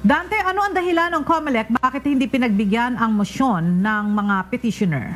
Dante, ano ang dahilan ng COMELEC bakit hindi pinagbigyan ang mosyon ng mga petitioner?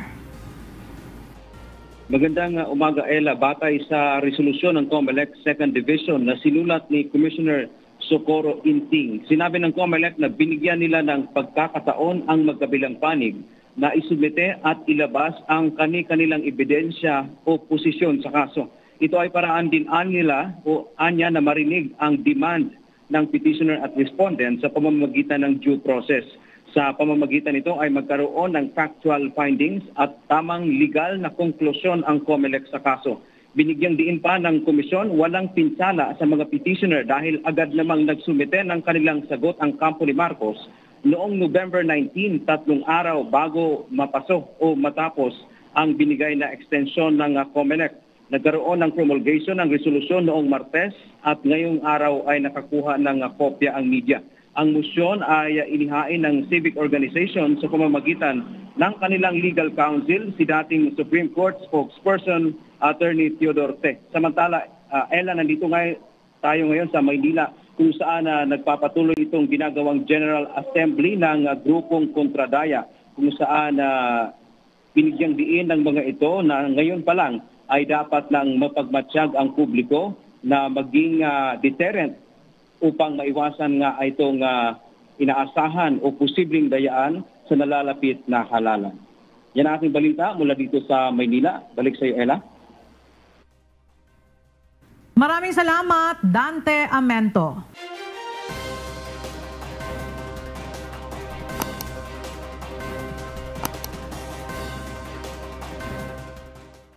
Magandang umaga, Ella. Batay sa resolusyon ng COMELEC 2nd Division na sinulat ni Commissioner Socorro Inting, sinabi ng COMELEC na binigyan nila ng pagkakataon ang magkabilang panig na isubmite at ilabas ang kani-kanilang ebidensya o posisyon sa kaso. Ito ay paraan din nila o anya na marinig ang demand ng petitioner at respondent sa pamamagitan ng due process. Sa pamamagitan nito ay magkaroon ng factual findings at tamang legal na konklusyon ang COMELEC sa kaso. Binigyang diin pa ng komisyon walang pinsala sa mga petitioner dahil agad namang nagsumite ng kanilang sagot ang kampo ni Marcos noong November 19, 3 araw bago mapasok o matapos ang binigay na extension ng COMELEC. Nagkaroon ng promulgation ng resolusyon noong Martes at ngayong araw ay nakakuha ng kopya ang media. Ang motion ay inihain ng civic organization sa pamamagitan ng kanilang legal counsel, si dating Supreme Court spokesperson, Attorney Theodore Te. Samantala, Ella, nandito tayo ngayon sa Maynila kung saan nagpapatuloy itong ginagawang General Assembly ng grupong Kontradaya kung saan binigyang diin ng mga ito na ngayon pa lang ay dapat nang mapagmatsyag ang publiko na maging deterrent upang maiwasan nga itong inaasahan o posibleng dayaan sa nalalapit na halalan. Yan ang aking balita mula dito sa Maynila. Balik sa iyo, Ella. Maraming salamat, Dante Amento.